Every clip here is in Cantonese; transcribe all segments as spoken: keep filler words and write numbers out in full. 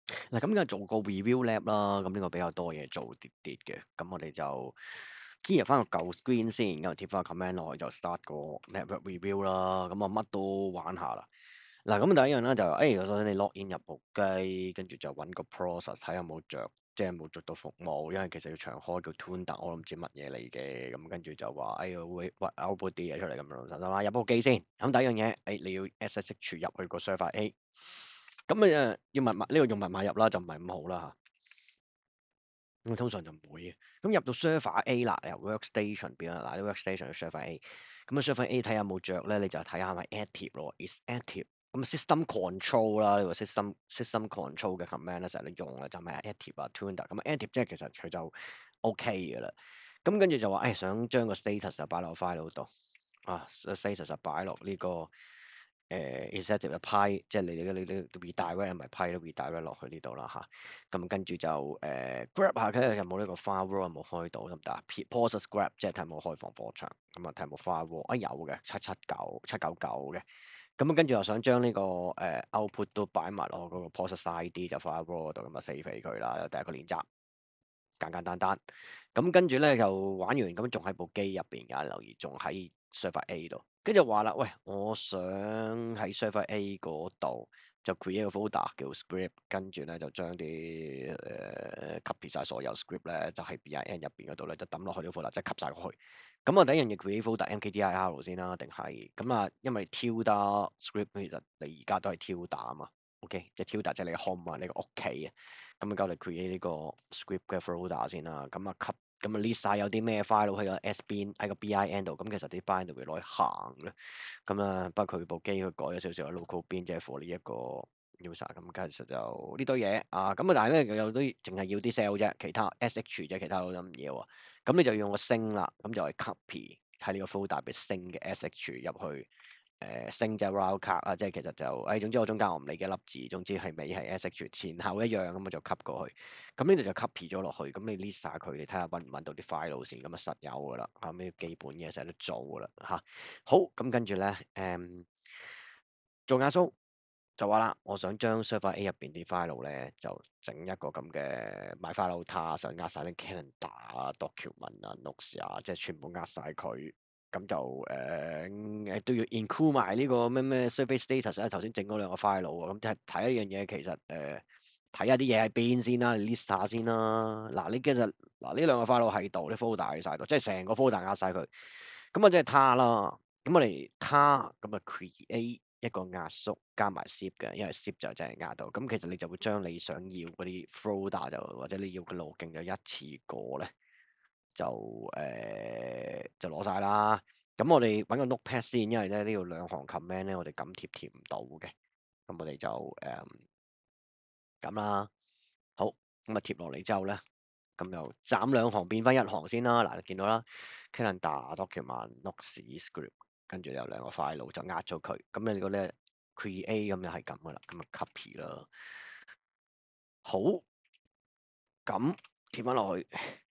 嗱，咁梗係做個 review lab 啦，咁呢個比較多嘢做啲啲嘅，咁我哋就 clear 翻個舊 screen 先，然後貼翻個 command 落去就 start 個 network review 啦，咁啊乜都玩下啦。嗱，咁第一樣咧就誒，首先你 log in 入部機，跟住就揾個 process 睇下有冇着，即係有冇着到服務，因為其實要長開叫 tuner，我都唔知乜嘢嚟嘅，咁跟住就話誒會屈 output 啲嘢出嚟咁樣，實啦，入部機先。咁第一樣嘢，誒你要 S S H 入去個 server A。咁誒要密碼呢個用密碼入啦，就唔係咁好啦嚇。咁通常就唔會嘅。咁入到 server A 啦，由 workstation 變啦，嗱啲 workstation 去 server A。咁啊 server A 睇下有冇着咧，你就睇下係咪 active 咯，is active。咁 system control 啦，呢個 system system control 嘅 command 咧成日都用啦，就係 active 啊 tuner。咁 active 即係其實佢就 OK 嘅啦。咁跟住就話誒想將個 status 就擺落 file 度啊，status 就擺落呢個。誒 instead of 批，即係你你你你 redirect 唔係批咯，redirect 落去呢度啦嚇。咁跟住就誒 grab 下睇下有冇呢個 firewall 有冇開到得唔得？process grab 即係睇有冇開防火牆。咁啊睇有冇 firewall，啊有嘅，七七九七九九嘅。咁跟住又想將呢個誒 output 都擺埋落嗰個 process I D 就 firewall 度，咁啊死肥佢啦，有第一個練習，簡簡單單。咁跟住咧就玩完，咁仲喺部機入邊㗎，留意仲喺 server A 度。跟住話啦，喂，我想喺 server A 嗰度就 create 個 folder 叫 script，跟住咧就將啲誒 copy 晒所有 script 咧，就喺 bin 入邊嗰度咧就抌落去呢個 folder，即係 copy 晒過去。咁我第一樣嘢 create folder mkdir 先啦，定係咁啊？因為 tilde script 其實你而家都係 tilde 啊嘛，OK，即係 tilde 即係你個 home 啊，你個屋企啊。咁啊，夠嚟 create 呢個 script 嘅 folder 先啦。咁啊，吸咁啊 list 曬有啲咩 file 喺個 S 邊喺個 bin 度。咁其實啲 bin 度會攞去行咧。咁啊，不過佢部機佢改咗少少 local bin 即係 for 呢一個 user。咁其實就呢堆嘢啊。咁啊，但係咧有啲淨係要啲 cell 啫，其他 sh 啫，其他都唔要喎。咁你就要用個升啦，咁就係 copy 喺呢個 folder 俾升嘅 sh 入去。誒升就 round 卡啊，即係其實就誒、哎，總之我中間我唔理幾粒字，總之係尾係 sh 前後一樣咁我就 cut 過去。咁呢度就 copy 咗落去，咁你 list 下佢，你睇下揾唔揾到啲 file 先，咁啊實有噶啦，嚇咩基本嘢成日都做噶啦嚇。好，咁跟住咧誒做壓縮就話啦，我想將 server A 入邊啲 file 咧就整一個咁嘅 my file tar，想壓晒啲 calendar 啊、document 啊、notes 啊，即係全部壓晒佢。咁就誒誒都要 include 埋呢個咩咩 surface status 咧，頭先整嗰兩個 file 喎，咁睇睇一樣嘢，其實誒睇下啲嘢喺邊先啦，你 list 下先啦。嗱，呢其實嗱呢兩個 file 喺度，啲 folder 喺晒度，即係成個 folder 壓晒佢。咁啊即係他啦，咁我哋他咁啊 create 一個壓縮加埋 zip 嘅，因為 zip 就真係壓到。咁其實你就會將你想要嗰啲 folder 就或者你要嘅路徑就一次過咧。就誒、呃、就攞晒啦。咁我哋揾個 notepad 先，因為咧呢度兩行 command 咧，我哋咁貼貼唔到嘅。咁我哋就誒咁啦。好，咁啊貼落嚟之後咧，咁就斬兩行變翻一行先啦。嗱，你見到啦，calendar document notes script，跟住有兩個 file 就壓咗佢。咁你個咧 create 咁就係咁噶啦，咁啊 copy 啦。好，咁貼翻落去。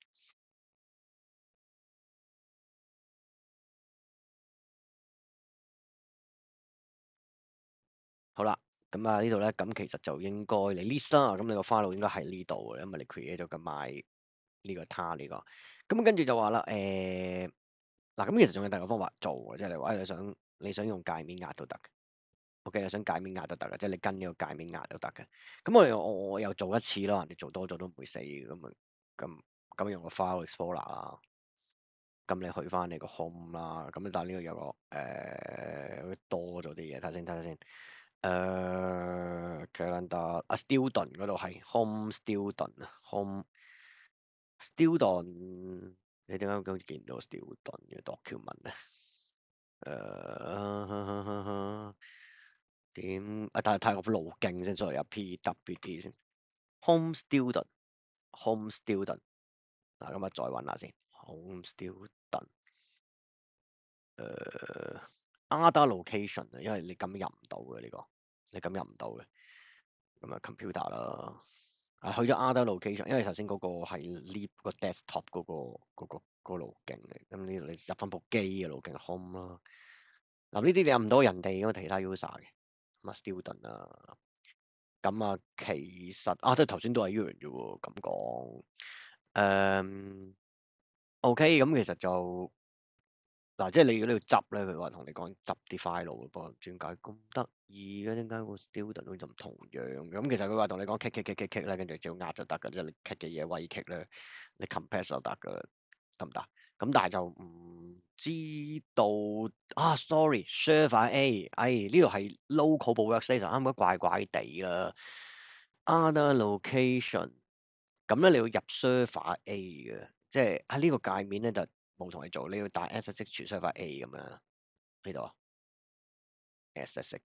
好啦，咁啊呢度咧，咁其實就應該你 list 啦，咁你個 file 應該喺呢度嘅，因為你 create 咗個 my 呢個 tar 呢個，咁跟住就話啦，誒嗱，咁其實仲有第二個方法做嘅，即係你話誒你想你想用界面壓都得嘅，OK，你想界面壓都得嘅，即係你跟呢個界面壓都得嘅。咁我又我我又做一次啦，人哋做多咗都唔會死嘅，咁啊咁咁用個 file explorer 啦，咁你去翻你個 home 啦，咁但係呢個有個誒、呃、多咗啲嘢，睇下先睇下先。誒 calendar 啊 student 嗰度係 home student 啊 home student，你點解好似見唔到 student 嘅 document 咧？誒點啊？但係睇個路徑先，所以有 P W D 先。home student home student 嗱，咁啊再揾下先。home student 誒 other location 啊，因為你咁入唔到嘅呢個，你咁入唔到嘅。咁啊 computer 啦，啊去咗 other location，因為頭先嗰個係 leave 個 desktop 嗰、嗰個嗰、嗰個嗰個路徑嚟，咁呢度你入翻部機嘅路徑 home 啦。嗱呢啲你入唔到人哋咁其他 user 嘅，咁啊 student 啊， 咁啊，其實啊，即係頭先都係一樣啫喎，咁講。誒，OK，咁其實就嗱，即係你如果你要執咧，佢話同你講執啲 file 嘅噃，點解咁得意嘅？點解個 student 好似唔同樣嘅？咁其實佢話同你講 kick kick kick kick kick 咧，跟住只要壓就得㗎，即係你 kick 嘅嘢威 kick 咧，你 compress 就得㗎啦，得唔得？咁但係就唔知道啊，sorry，server A，哎呢度係 local 部 workstation，啱唔啱怪怪地啦？Other location，咁咧你要入 server A 嘅，即係喺呢個界面咧就冇同你做，你要打 S S H server A 咁樣呢度啊，S S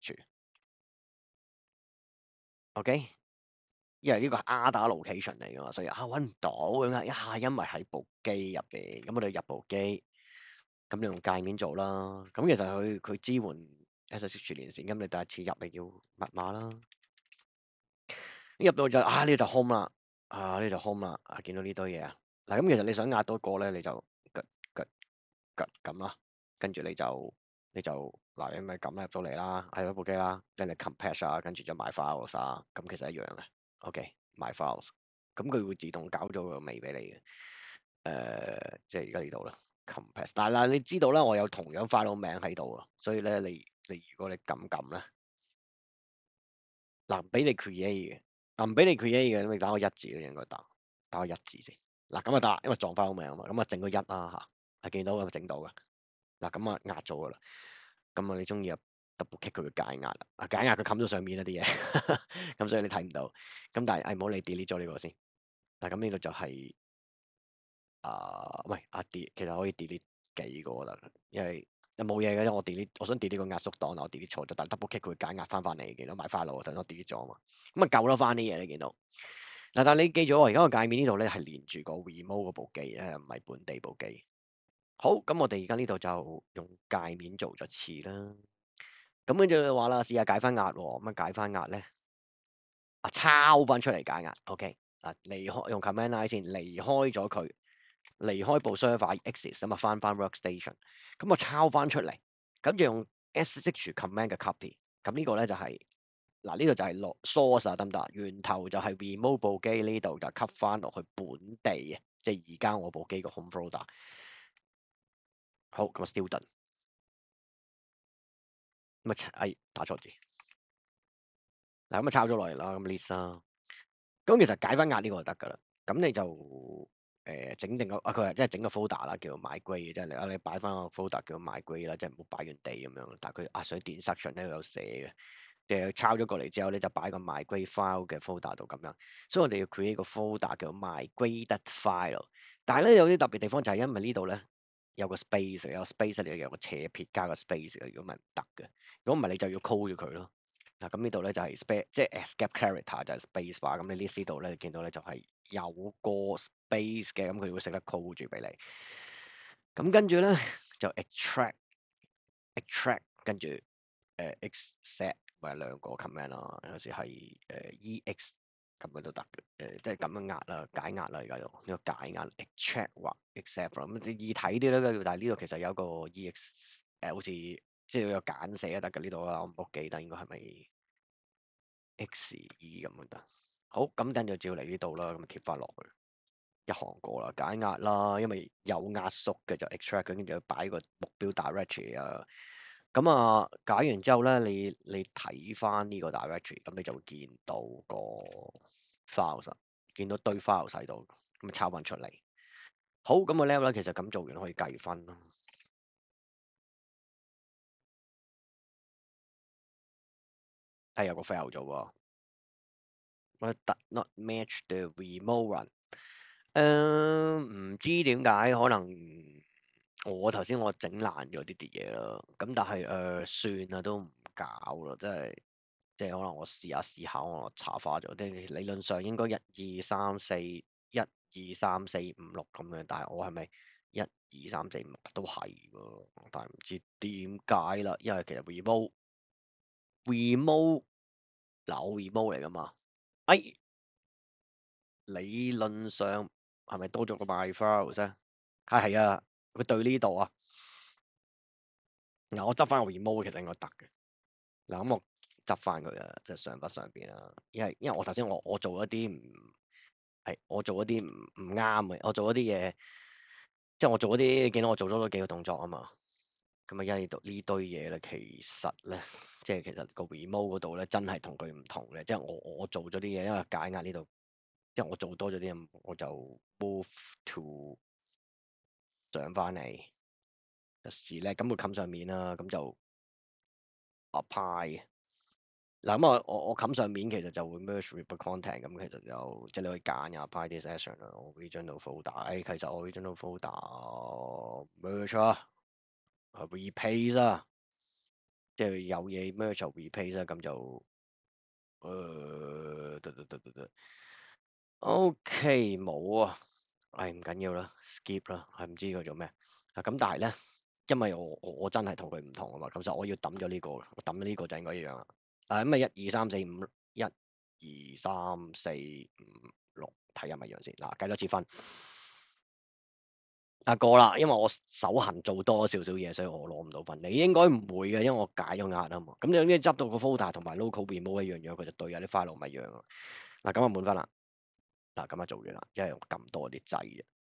H，OK，因為呢個係 other location 嚟㗎嘛，所以啊揾唔到咁啊，一下因為喺部機入邊，咁我哋入部機。咁你用界面做啦，咁其實佢佢支援 S S H 連線，咁你第一次入嚟要密碼啦，一入到就啊呢個就 home 啦，啊呢個就 home 啦，啊見到呢堆嘢啊，嗱咁其實你想壓多個咧，你就吉吉吉咁啦，跟住你就你就嗱你咪撳入到嚟啦，喺嗰部機啦，跟住 compress 啊，跟住就 my files 啊，咁其實一樣嘅，OK my files，咁佢會自動搞咗個尾俾你嘅。誒，即係而家呢度啦，compress。但係嗱，你知道啦，我有同樣 file 名喺度啊，所以咧，你你如果你撳撳咧，嗱唔俾你 create 嘅，嗱唔俾你 create 嘅，咁你打個一字咧應該打，打個一字先。嗱咁啊得，因為撞 file 名啊嘛，咁啊整個一啦嚇，係見到嘅，整到嘅。嗱咁啊壓咗噶啦，咁啊你中意啊 double click 佢嘅解壓啦，啊解壓佢冚咗上面一啲嘢，咁所以你睇唔到。咁但係誒唔好你 delete 咗呢個先。嗱咁呢個就係。啊，喂，阿 D 其實可以 delete 幾個得，因為又冇嘢嘅啫。我 delete，我想 delete 個壓縮檔，但我 delete 錯咗，但 double click 佢會解壓翻翻嚟，見到買翻嚟，我等我 delete 咗啊嘛。咁啊救得翻啲嘢，你見到嗱，但係你記住我而家個界面呢度咧係連住個 remote 嗰部機，誒唔係本地部機。好，咁我哋而家呢度就用界面做咗次啦。咁跟住話啦，試下解翻壓喎，咁啊解翻壓咧，啊抄翻出嚟解壓，OK，嗱離開用 command I 先，離開咗佢。離開部 server exit 咁啊，翻翻 workstation，咁我抄翻出嚟，咁就用 S S H command 嘅 copy，咁呢個咧就係嗱呢度就係落 source 啊，得唔得？源頭就係 remote 部機呢度就 cut 翻落去本地嘅，即係而家我部機個 home folder。好，咁啊 student，咁啊哎打錯字，嗱咁啊抄咗落嚟啦，咁 list 啦，咁其實解翻壓呢個就得㗎啦，咁你就。誒整定個啊，佢係即係整個 folder 啦，叫做 migrate 嘅，即係你啊你擺翻個 folder 叫做 migrate 啦，即係唔好擺原地咁樣。但係佢啊，想 instruction 咧有寫嘅，誒抄咗過嚟之後咧就擺個 migrate file 嘅 folder 度咁樣。所以我哋要 create 個 folder 叫做 migrated file。但係咧有啲特別地方就係因為呢度咧有個 space，有個 space 你有個斜撇加個 space 嘅，如果唔係唔得嘅。如果唔係你就要 call 咗佢咯。嗱咁呢度咧就係 space，即係 escape character 就係 space bar。咁你 list 度咧見到咧就係。有個 space 嘅，咁佢會識得 call 住俾你。咁跟住咧就 extract，extract 跟住誒 exec 或者兩個 command 啦，有時係誒 ex 咁樣都得嘅，誒即係咁樣壓啦，解壓啦而家用呢個解壓 extract 或 exec 咁易睇啲啦。但係呢度其實有個 ex 誒，好似即係有簡寫得嘅呢度啊，我唔好記得應該係咪 xe 咁樣得。好，咁跟住照嚟呢度啦，咁貼翻落去。一行過啦，解壓啦，因為有壓縮嘅就 extract，跟住要擺個目標 directory 啊。咁啊，解完之後咧，你你睇翻呢個 directory，咁你就會見到個 files，見到堆 files 喺度，咁啊抄翻出嚟。好，咁個 level 咧，其實咁做完可以計分咯。係有個 fail 咗喎，我 did not match the remote run。誒唔知點解，可能我頭先我整爛咗啲啲嘢啦。咁但係誒、呃、算啦，都唔搞啦，即係即係可能我試下試下，我查化咗。即係理論上應該一二三四一二三四五六咁樣，但係我係咪一二三四五六都係喎？但係唔知點解啦，因為其實 remote remote 嗱我 remote 嚟㗎嘛，哎。理論上係咪多咗個 my files 啫？係係啊，佢對呢度啊，嗱我執翻個 remote 其實應該得嘅。嗱咁我執翻佢啊，即係上筆上邊啊。因為因為我頭先我我做一啲唔係我做一啲唔唔啱嘅，我做一啲嘢，即係我做一啲見到我做咗嗰幾個動作啊嘛。咁啊，因為呢度呢堆嘢咧，其實咧，即係其實個 remote 嗰度咧，真係同佢唔同嘅。即係我我做咗啲嘢，因為解壓呢度，即係我做多咗啲嘢，我就 move to 上翻嚟。時咧，咁會冚上面啦，咁就 apply。嗱咁啊，我我冚上面其實就會 merge with the content，咁其實就即係你可以揀嘅 apply this action 啦，original folder。誒，其實 original folder merge 啊，replace 啊，即係有嘢 merge 就 replace 啊，咁就誒得得得得得，OK 冇啊，誒唔緊要啦，skip 啦，係唔知佢做咩啊？咁但係咧，因為我我我真係同佢唔同啊嘛，咁就我要抌咗呢個，我抌咗呢個就應該一樣啦。啊咁啊，一二三四五，一二三四五六，睇下咪樣先。嗱，計多次分。啊過啦，因為我手痕做多少少嘢，所以我攞唔到分。你應該唔會嘅，因為我解咗壓啊嘛。咁你總之執到個 folder 同埋 local remote 一樣樣，佢就對啊啲 file 咪一樣啊。嗱咁啊滿分啦。嗱咁啊做完啦，因為我撳多啲掣嘅。